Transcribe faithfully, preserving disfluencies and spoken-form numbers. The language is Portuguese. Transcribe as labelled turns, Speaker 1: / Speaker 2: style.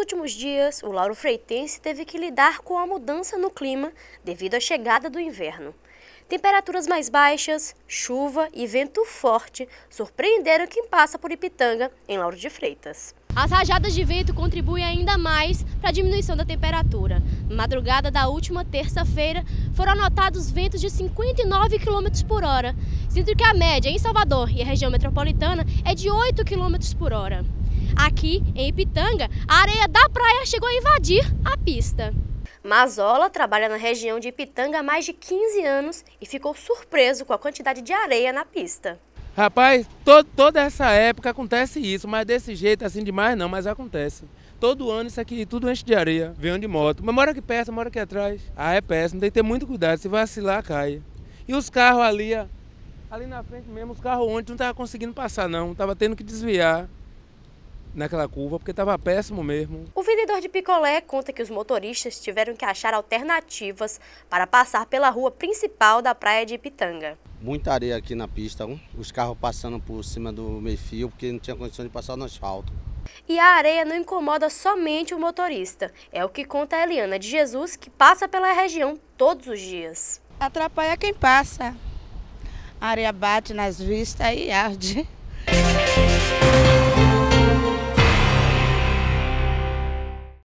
Speaker 1: últimos dias, o Lauro Freitense teve que lidar com a mudança no clima devido à chegada do inverno. Temperaturas mais baixas, chuva e vento forte surpreenderam quem passa por Ipitanga, em Lauro de Freitas. As rajadas de vento contribuem ainda mais para a diminuição da temperatura. Na madrugada da última terça-feira, foram anotados ventos de cinquenta e nove quilômetros por hora, sendo que a média em Salvador e a região metropolitana é de oito quilômetros por hora. Aqui, em Ipitanga, a areia da praia chegou a invadir a pista. Mazola trabalha na região de Ipitanga há mais de quinze anos e ficou surpreso com a quantidade de areia na pista.
Speaker 2: Rapaz, todo, toda essa época acontece isso, mas desse jeito assim demais não, mas acontece. Todo ano isso aqui tudo enche de areia, vem de moto. Mas mora aqui perto, mora aqui atrás. Ah, é péssimo, tem que ter muito cuidado, se vacilar, cai. E os carros ali, ali na frente mesmo, os carros ontem não estavam conseguindo passar não, estava tendo que desviar naquela curva, porque estava péssimo mesmo. O vendedor de picolé conta que os motoristas tiveram que achar alternativas para passar pela rua principal da praia de Ipitanga.
Speaker 3: Muita areia aqui na pista, os carros passando por cima do meio-fio, porque não tinha condição de passar no asfalto.
Speaker 1: E a areia não incomoda somente o motorista, é o que conta a Eliana de Jesus, que passa pela região todos os dias.
Speaker 4: Atrapalha quem passa, a areia bate nas vistas e arde.